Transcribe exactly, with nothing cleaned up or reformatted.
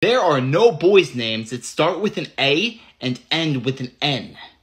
There are no boys' names that start with an A and end with an N.